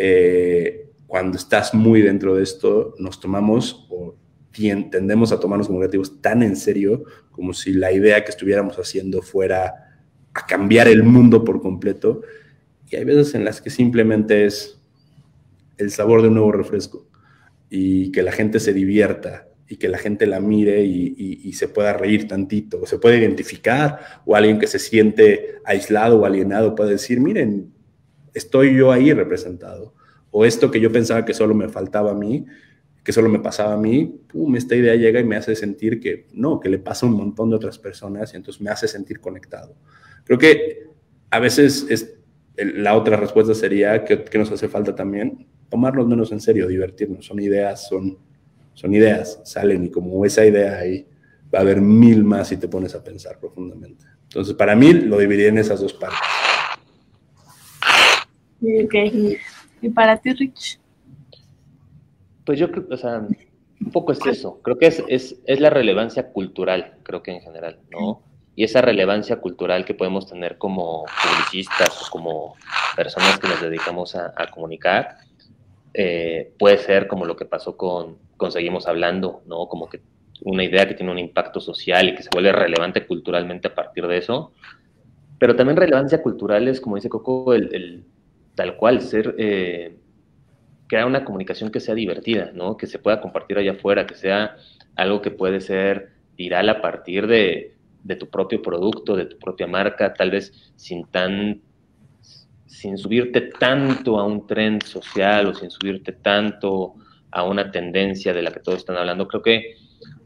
Speaker 5: Eh, cuando estás muy dentro de esto, nos tomamos o tendemos a tomarnos como creativos tan en serio como si la idea que estuviéramos haciendo fuera a cambiar el mundo por completo. Y hay veces en las que simplemente es el sabor de un nuevo refresco y que la gente se divierta y que la gente la mire y, y, y se pueda reír tantito, o se puede identificar, o alguien que se siente aislado o alienado puede decir, miren, estoy yo ahí representado, o esto que yo pensaba que solo me faltaba a mí, que solo me pasaba a mí, pum, esta idea llega y me hace sentir que no, que le pasa a un montón de otras personas y entonces me hace sentir conectado. Creo que a veces es, la otra respuesta sería que, que nos hace falta también tomarnos menos en serio, divertirnos. Son ideas, son, son ideas, salen y como esa idea ahí va a haber mil más si te pones a pensar profundamente. Entonces, para mí lo dividiría en esas dos partes.
Speaker 3: Ok. ¿Y para ti, Rich?
Speaker 4: Pues yo creo, o sea, un poco es eso. Creo que es, es, es la relevancia cultural, creo que en general, ¿no? Y esa relevancia cultural que podemos tener como publicistas, como personas que nos dedicamos a, a comunicar, eh, puede ser como lo que pasó con, con Seguimos Hablando, ¿no? Como que una idea que tiene un impacto social y que se vuelve relevante culturalmente a partir de eso. Pero también relevancia cultural es, como dice Coco, el, el tal cual, ser... Eh, crear una comunicación que sea divertida, ¿no? Que se pueda compartir allá afuera, que sea algo que puede ser viral a partir de, de tu propio producto, de tu propia marca, tal vez sin tan, sin subirte tanto a un trend social o sin subirte tanto a una tendencia de la que todos están hablando. Creo que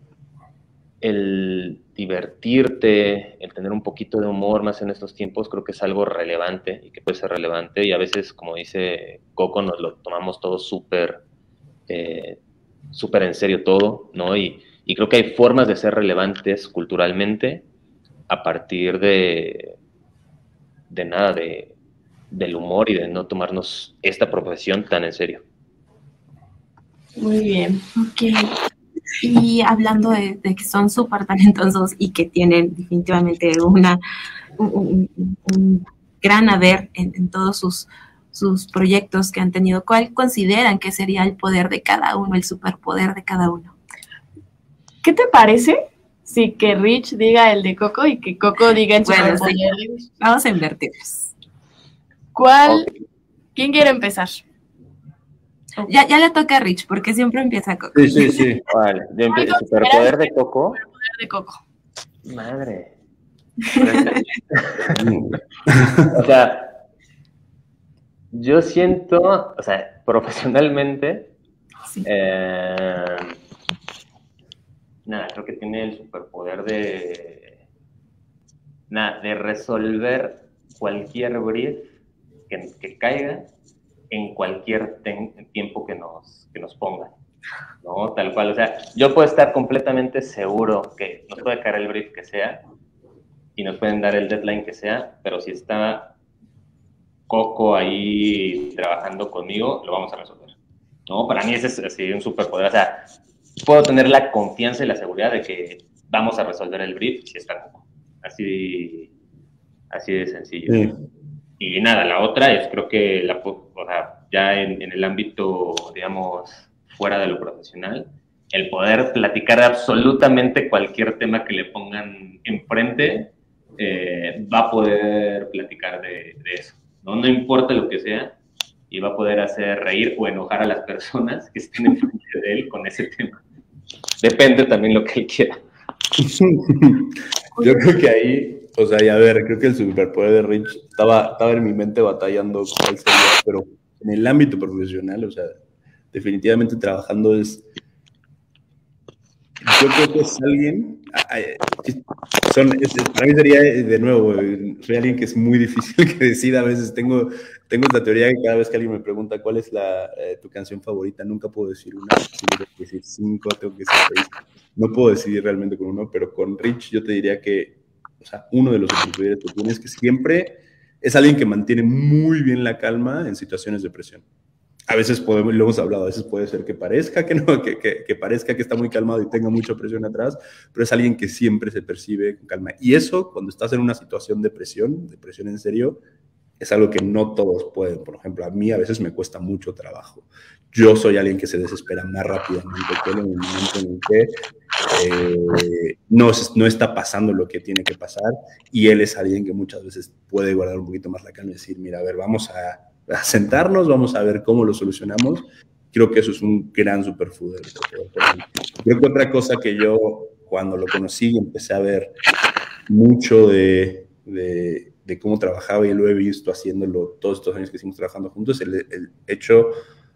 Speaker 4: el divertirte, el tener un poquito de humor más en estos tiempos, creo que es algo relevante y que puede ser relevante, y a veces, como dice Coco, nos lo tomamos todo súper eh, súper en serio todo, ¿no? Y, y creo que hay formas de ser relevantes culturalmente a partir de, de nada, de, del humor y de no tomarnos esta profesión tan en serio.
Speaker 3: Muy bien.
Speaker 2: Ok. Y hablando de, de que son súper talentosos y que tienen definitivamente una, un, un, un gran haber en, en todos sus, sus proyectos que han tenido, ¿cuál consideran que sería el poder de cada uno, el superpoder de cada uno?
Speaker 3: ¿Qué te parece si que Rich diga el de Coco y que Coco diga el
Speaker 2: bueno,
Speaker 3: superpoder?
Speaker 2: Sí. Vamos a invertirlos.
Speaker 3: ¿Cuál? Okay. ¿Quién quiere empezar?
Speaker 2: Ya, ya le toca a Rich, porque siempre empieza Coco.
Speaker 5: Sí, sí, sí.
Speaker 4: Vale, yo empiezo. ¿El superpoder de Coco?
Speaker 3: El superpoder de Coco.
Speaker 4: Madre. O sea, yo siento, o sea, profesionalmente, sí. eh, nada, creo que tiene el superpoder de, nada, de resolver cualquier brief que, que caiga en cualquier ten, tiempo que nos, que nos pongan, ¿no? Tal cual, o sea, yo puedo estar completamente seguro que nos puede caer el brief que sea y nos pueden dar el deadline que sea, pero si está Coco ahí trabajando conmigo, lo vamos a resolver, ¿no? Para mí ese es así un superpoder, o sea, puedo tener la confianza y la seguridad de que vamos a resolver el brief si está Coco, así, así de sencillo. Sí. Y nada, la otra es, creo que, la, o sea, ya en, en el ámbito, digamos, fuera de lo profesional, el poder platicar absolutamente cualquier tema que le pongan enfrente, eh, va a poder platicar de, de eso, ¿no? No importa lo que sea, y va a poder hacer reír o enojar a las personas que estén enfrente de él con ese tema. Depende también lo que él quiera.
Speaker 5: Yo creo que ahí... O sea, y a ver, creo que el superpoder de Rich estaba, estaba en mi mente batallando cuál sería, pero en el ámbito profesional, o sea, definitivamente trabajando es... Yo creo que es alguien... Son, es, para mí sería, de nuevo, soy alguien que es muy difícil que decida. A veces tengo, tengo esta teoría que cada vez que alguien me pregunta cuál es la, eh, tu canción favorita, nunca puedo decir una, tengo que decir cinco, tengo que decir seis. No puedo decidir realmente con uno, pero con Rich yo te diría que o sea, uno de los superpoderes que tiene es que siempre es alguien que mantiene muy bien la calma en situaciones de presión. A veces podemos, lo hemos hablado, a veces puede ser que parezca que no, que, que, que parezca que está muy calmado y tenga mucha presión atrás, pero es alguien que siempre se percibe con calma. Y eso, cuando estás en una situación de presión, de presión en serio, es algo que no todos pueden. Por ejemplo, a mí a veces me cuesta mucho trabajo. Yo soy alguien que se desespera más rápidamente que él en el momento en el que eh, no, no está pasando lo que tiene que pasar, y él es alguien que muchas veces puede guardar un poquito más la calma y decir, mira, a ver, vamos a, a sentarnos, vamos a ver cómo lo solucionamos, Creo que eso es un gran superpoder. Creo que otra cosa que yo, cuando lo conocí, empecé a ver mucho de, de, de cómo trabajaba y lo he visto haciéndolo todos estos años que hicimos trabajando juntos, el, el hecho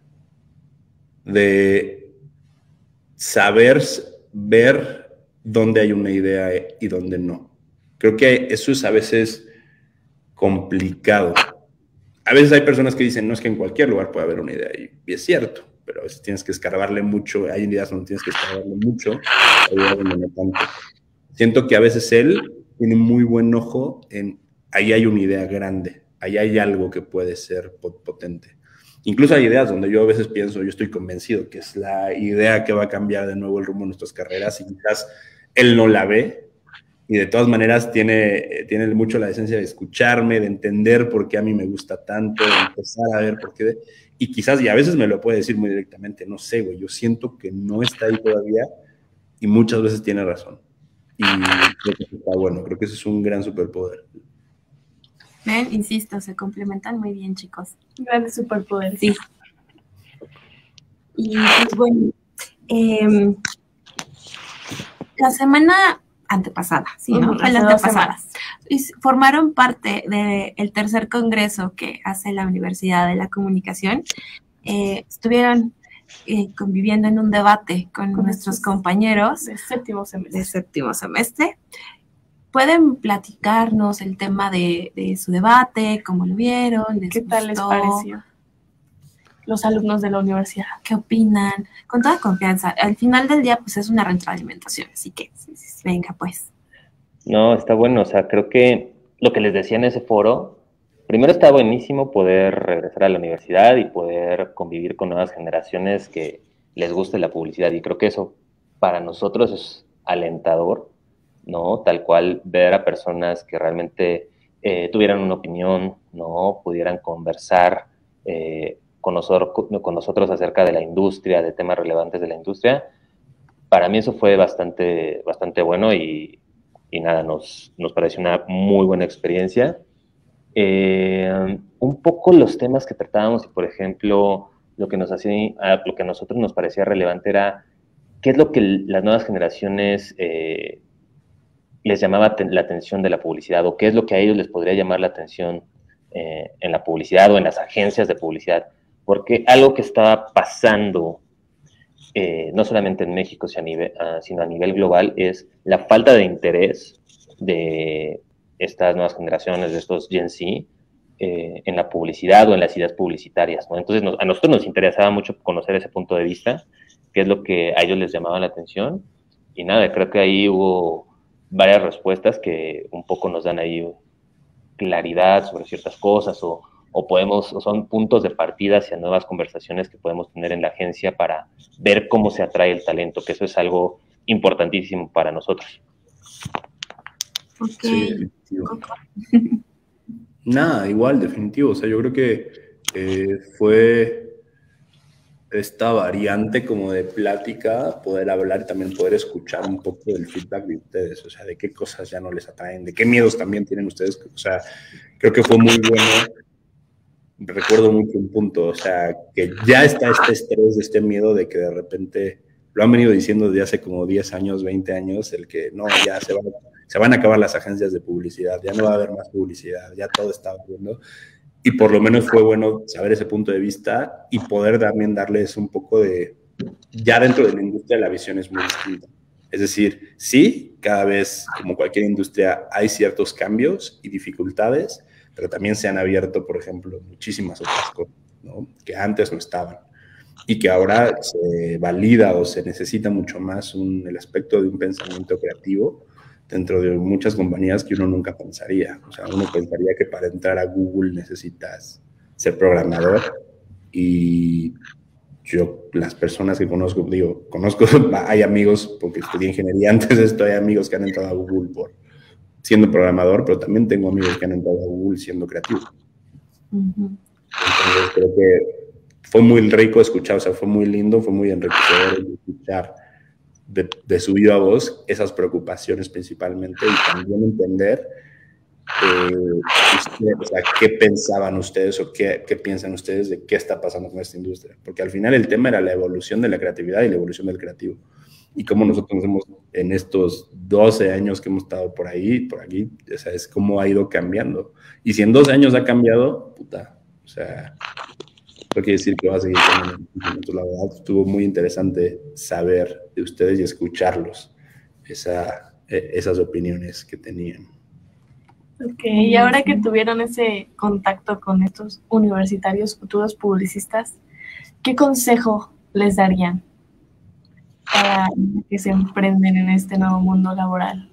Speaker 5: de saber ver dónde hay una idea y dónde no. Creo que eso es a veces complicado. A veces hay personas que dicen, no, es que en cualquier lugar puede haber una idea, y, y es cierto, pero a veces tienes que escarbarle mucho, hay ideas donde tienes que escarbarle mucho, hay ideas donde no tanto. Siento que a veces él tiene muy buen ojo en, ahí hay una idea grande, ahí hay algo que puede ser potente. Incluso hay ideas donde yo a veces pienso, yo estoy convencido que es la idea que va a cambiar de nuevo el rumbo de nuestras carreras, y quizás él no la ve, y de todas maneras tiene, tiene mucho la decencia de escucharme, de entender por qué a mí me gusta tanto, de empezar a ver por qué, y quizás, y a veces me lo puede decir muy directamente, no sé, güey, yo siento que no está ahí todavía, y muchas veces tiene razón. Y creo que está bueno, creo que ese es un gran superpoder.
Speaker 2: Ven, insisto, se complementan muy bien, chicos.
Speaker 3: Grandes superpoderes.
Speaker 2: Sí. Y pues bueno, eh, la semana antepasada, sí, ¿no?
Speaker 3: Uh-huh,
Speaker 2: Fue la antepasada. Y formaron parte del tercer congreso que hace la Universidad de la Comunicación. Eh, estuvieron eh, conviviendo en un debate con, con nuestros compañeros
Speaker 3: de séptimo semestre.
Speaker 2: De séptimo semestre. ¿Pueden platicarnos el tema de, de su debate? ¿Cómo lo vieron? ¿Les
Speaker 3: ¿Qué
Speaker 2: gustó?
Speaker 3: tal les pareció? Los alumnos de la universidad.
Speaker 2: ¿Qué opinan? Con toda confianza. Al final del día, pues es una retroalimentación, así que sí, sí, sí, venga, pues.
Speaker 4: No, está bueno. O sea, creo que lo que les decía en ese foro, primero está buenísimo poder regresar a la universidad y poder convivir con nuevas generaciones que les guste la publicidad. Y creo que eso para nosotros es alentador, ¿no? Tal cual ver a personas que realmente eh, tuvieran una opinión, ¿no? Pudieran conversar eh, con, nosotros, con nosotros acerca de la industria, de temas relevantes de la industria. Para mí eso fue bastante, bastante bueno y, y nada, nos, nos pareció una muy buena experiencia. Eh, un poco los temas que tratábamos y, por ejemplo, lo que, nos hacía, lo que a nosotros nos parecía relevante era qué es lo que las nuevas generaciones eh, les llamaba la atención de la publicidad, o qué es lo que a ellos les podría llamar la atención eh, en la publicidad o en las agencias de publicidad. Porque algo que estaba pasando, eh, no solamente en México, sino a, nivel, uh, sino a nivel global, es la falta de interés de estas nuevas generaciones, de estos Gen Z, eh, en la publicidad o en las ideas publicitarias, ¿no? Entonces, nos, a nosotros nos interesaba mucho conocer ese punto de vista, qué es lo que a ellos les llamaba la atención, y nada, creo que ahí hubo varias respuestas que un poco nos dan ahí claridad sobre ciertas cosas, o, o podemos, o son puntos de partida hacia nuevas conversaciones que podemos tener en la agencia para ver cómo se atrae el talento, que eso es algo importantísimo para nosotros.
Speaker 2: Okay.
Speaker 5: Sí, definitivo. Nada, igual, definitivo. O sea, yo creo que eh, fue esta variante como de plática, poder hablar y también poder escuchar un poco del feedback de ustedes, o sea, de qué cosas ya no les atraen, de qué miedos también tienen ustedes, o sea, creo que fue muy bueno. Recuerdo mucho un punto, o sea, que ya está este estrés, este miedo de que de repente, lo han venido diciendo desde hace como diez años, veinte años, el que no, ya se van, se van a acabar las agencias de publicidad, ya no va a haber más publicidad, ya todo está abriendo. Y por lo menos fue bueno saber ese punto de vista y poder también darles un poco de... Ya dentro de la industria la visión es muy distinta. Es decir, sí, cada vez, como cualquier industria, hay ciertos cambios y dificultades, pero también se han abierto, por ejemplo, muchísimas otras cosas, ¿no? Que antes no estaban. Y que ahora se valida o se necesita mucho más un, el aspecto de un pensamiento creativo dentro de muchas compañías que uno nunca pensaría. O sea, uno pensaría que para entrar a Google necesitas ser programador, y yo, las personas que conozco, digo, conozco, hay amigos, porque estudié ingeniería antes de esto, hay amigos que han entrado a Google por siendo programador, pero también tengo amigos que han entrado a Google siendo creativo. Uh-huh. Entonces creo que fue muy rico escuchar, o sea, fue muy lindo, fue muy enriquecedor escuchar de, de su viva voz esas preocupaciones principalmente, y también entender eh, usted, o sea, ¿qué pensaban ustedes o qué, qué piensan ustedes de qué está pasando con esta industria? Porque al final el tema era la evolución de la creatividad y la evolución del creativo. Y cómo nosotros nos hemos, en estos doce años que hemos estado por ahí, por aquí, o sea, es cómo ha ido cambiando. Y si en doce años ha cambiado, puta, o sea, no quiere decir que va a seguir cambiando. La verdad, estuvo muy interesante saber de ustedes y escucharlos, esa, esas opiniones que tenían.
Speaker 3: Ok, y ahora que tuvieron ese contacto con estos universitarios, futuros publicistas, ¿qué consejo les darían para que se emprenden en este nuevo mundo laboral,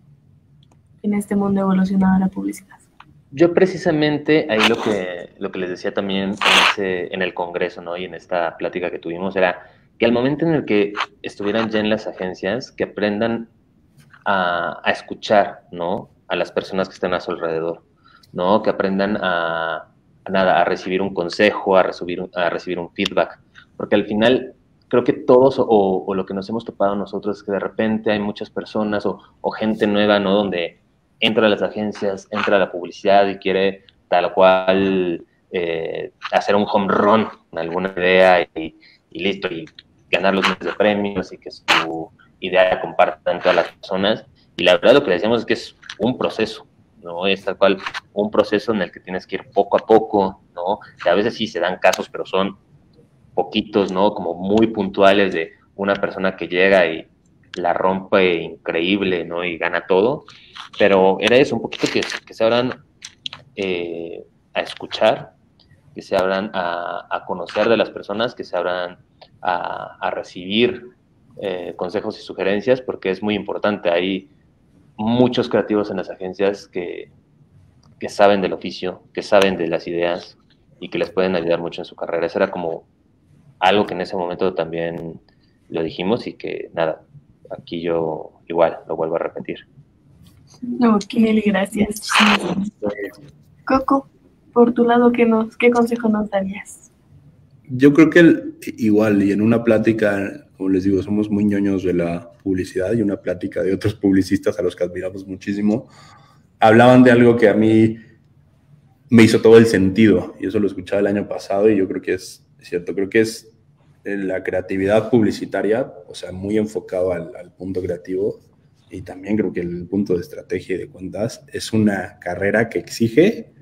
Speaker 3: en este mundo evolucionado de la publicidad?
Speaker 4: Yo precisamente ahí lo que, lo que les decía también en, ese, en el congreso, ¿no? Y en esta plática que tuvimos era que al momento en el que estuvieran ya en las agencias, que aprendan a, a escuchar, ¿no? A las personas que están a su alrededor, ¿no? Que aprendan a, a nada, a recibir un consejo, a recibir, a recibir un feedback, porque al final creo que todos o, o lo que nos hemos topado nosotros es que de repente hay muchas personas o, o gente nueva, ¿no? Donde entra a las agencias, entra a la publicidad y quiere tal cual eh, hacer un home run en alguna idea y, y listo, y ganar los miles de premios y que su idea la compartan todas las personas. Y la verdad lo que decíamos es que es un proceso, ¿no? Es tal cual un proceso en el que tienes que ir poco a poco, ¿no? Que a veces sí se dan casos, pero son poquitos, ¿no? Como muy puntuales de una persona que llega y la rompe increíble, ¿no? Y gana todo. Pero era eso, un poquito que, que se abran eh, a escuchar, que se abran a, a conocer de las personas, que se abran a, a recibir eh, consejos y sugerencias, porque es muy importante. Hay muchos creativos en las agencias que, que saben del oficio, que saben de las ideas y que les pueden ayudar mucho en su carrera. Eso era como algo que en ese momento también lo dijimos y que nada, aquí yo igual lo vuelvo a repetir.
Speaker 3: Ok, gracias. Coco, por tu lado, ¿qué, nos, qué consejo nos darías?
Speaker 5: Yo creo que el, igual, y en una plática, como les digo, somos muy ñoños de la publicidad y una plática de otros publicistas a los que admiramos muchísimo, hablaban de algo que a mí me hizo todo el sentido, y eso lo escuchaba el año pasado y yo creo que es cierto, creo que es la creatividad publicitaria, o sea, muy enfocado al, al punto creativo, y también creo que el punto de estrategia y de cuentas es una carrera que exige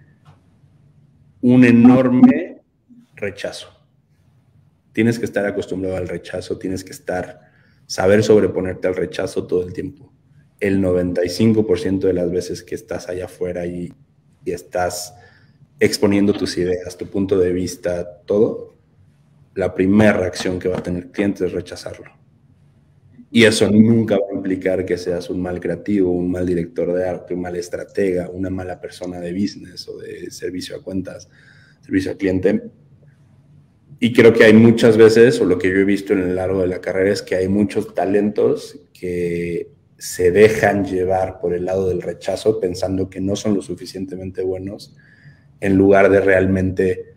Speaker 5: un enorme rechazo. Tienes que estar acostumbrado al rechazo, tienes que estar, saber sobreponerte al rechazo todo el tiempo. El noventa y cinco por ciento de las veces que estás allá afuera y, y estás exponiendo tus ideas, tu punto de vista, todo, la primera reacción que va a tener el cliente es rechazarlo. Y eso nunca va a implicar que seas un mal creativo, un mal director de arte, un mal estratega, una mala persona de business o de servicio a cuentas, servicio al cliente. Y creo que hay muchas veces, o lo que yo he visto en el largo de la carrera, es que hay muchos talentos que se dejan llevar por el lado del rechazo pensando que no son lo suficientemente buenos, en lugar de realmente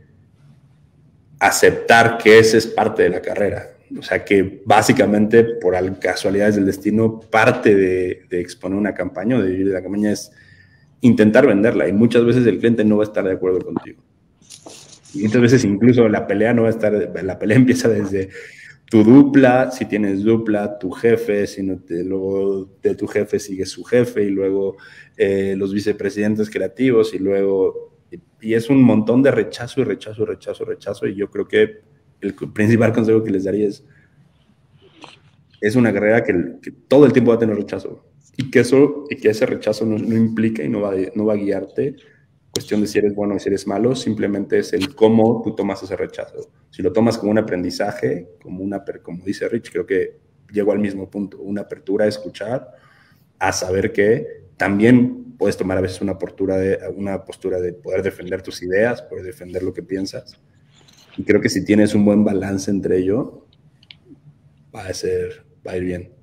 Speaker 5: aceptar que esa es parte de la carrera. O sea, que básicamente, por casualidades del destino, parte de, de exponer una campaña o de vivir de la campaña es intentar venderla. Y muchas veces el cliente no va a estar de acuerdo contigo. Y muchas veces incluso la pelea no va a estar, la pelea empieza desde tu dupla, si tienes dupla, tu jefe, si no te, luego de tu jefe sigue su jefe, y luego eh, los vicepresidentes creativos, y luego, y, y es un montón de rechazo y rechazo, rechazo, rechazo, y yo creo que el principal consejo que les daría es, es una carrera que, que todo el tiempo va a tener rechazo, y que, eso, y que ese rechazo no, no implica y no va, no va a guiarte cuestión de si eres bueno o si eres malo, simplemente es el cómo tú tomas ese rechazo. Si lo tomas como un aprendizaje, como, una, como dice Rich, creo que llego al mismo punto, una apertura a escuchar, a saber que también puedes tomar a veces una postura de, una postura de poder defender tus ideas, poder defender lo que piensas, y creo que si tienes un buen balance entre ello, va a ser, va a ir bien.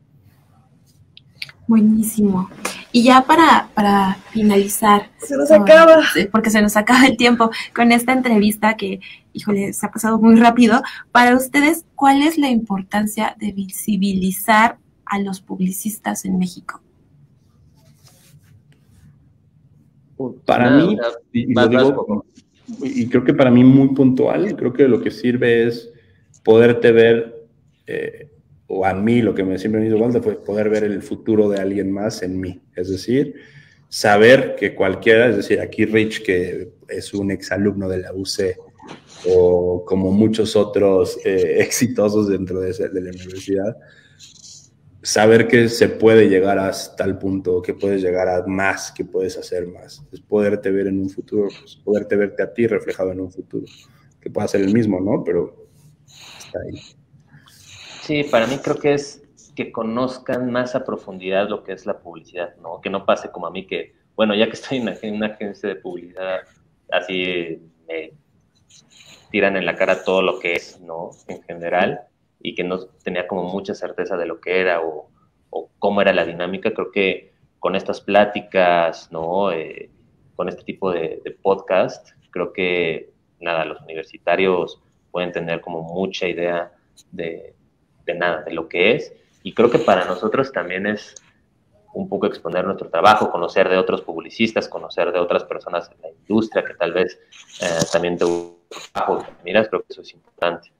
Speaker 2: Buenísimo. Y ya para, para finalizar.
Speaker 3: Se nos acaba.
Speaker 2: Porque se nos acaba el tiempo con esta entrevista que, híjole, se ha pasado muy rápido. Para ustedes, ¿cuál es la importancia de visibilizar a los publicistas en México?
Speaker 5: Para
Speaker 4: Nada,
Speaker 5: mí,
Speaker 4: o sea,
Speaker 5: y, y
Speaker 4: vas-
Speaker 5: lo
Speaker 4: vas
Speaker 5: digo,
Speaker 4: como-
Speaker 5: y creo que para mí muy puntual, creo que lo que sirve es poderte ver, eh, o a mí lo que me siempre me hizo falta fue poder ver el futuro de alguien más en mí. Es decir, saber que cualquiera, es decir, aquí Rich, que es un exalumno de la U C, o como muchos otros eh, exitosos dentro de, ese, de la universidad, saber que se puede llegar hasta el punto, que puedes llegar a más, que puedes hacer más. Es poderte ver en un futuro, pues, poderte verte a ti reflejado en un futuro, que pueda ser el mismo, ¿no? Pero está ahí.
Speaker 4: Sí, para mí creo que es que conozcan más a profundidad lo que es la publicidad, ¿no? Que no pase como a mí que, bueno, ya que estoy en una, en una agencia de publicidad, así me tiran en la cara todo lo que es, ¿no? En general, y que no tenía como mucha certeza de lo que era o, o cómo era la dinámica. Creo que con estas pláticas, ¿no? Eh, con este tipo de, de podcast, creo que, nada, los universitarios pueden tener como mucha idea de, de nada, de lo que es. Y creo que para nosotros también es un poco exponer nuestro trabajo, conocer de otros publicistas, conocer de otras personas en la industria que tal vez eh, también te trabajo, miras, creo que eso es importante.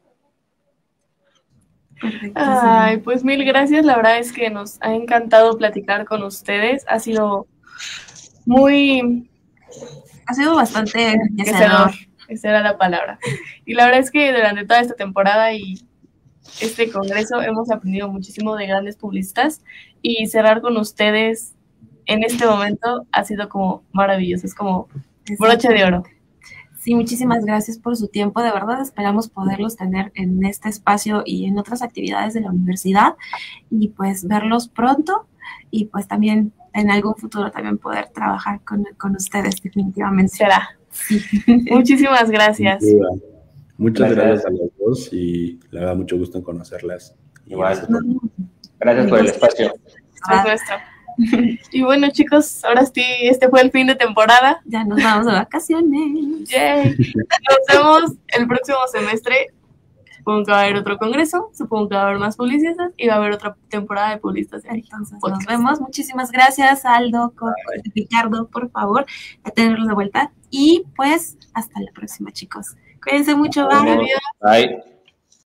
Speaker 3: Ay, pues mil gracias, la verdad es que nos ha encantado platicar con ustedes, ha sido muy...
Speaker 2: Ha sido bastante
Speaker 3: enriquecedor, esa era la palabra. Y la verdad es que durante toda esta temporada y este congreso hemos aprendido muchísimo de grandes publicistas y cerrar con ustedes en este momento ha sido como maravilloso, es como broche de oro.
Speaker 2: Sí, muchísimas gracias por su tiempo, de verdad esperamos poderlos tener en este espacio y en otras actividades de la universidad y pues verlos pronto y pues también en algún futuro también poder trabajar con, con ustedes definitivamente.
Speaker 3: Será. Sí. Muchísimas gracias.
Speaker 5: Muchas gracias a los dos y la verdad mucho gusto en conocerlas.
Speaker 4: Igual. Gracias por el espacio.
Speaker 3: Es nuestro. Y bueno, chicos, ahora sí, este fue el fin de temporada.
Speaker 2: Ya nos vamos de vacaciones.
Speaker 3: Yay. Nos vemos el próximo semestre. Supongo que va a haber otro congreso, supongo que va a haber más publicistas y va a haber otra temporada de publicistas.
Speaker 2: Entonces nos vemos. Muchísimas gracias, Aldo, Coco, Ricardo, por favor, a tenerlos de vuelta. Y pues hasta la próxima, chicos. Cuídense mucho. Bye.
Speaker 4: Bye.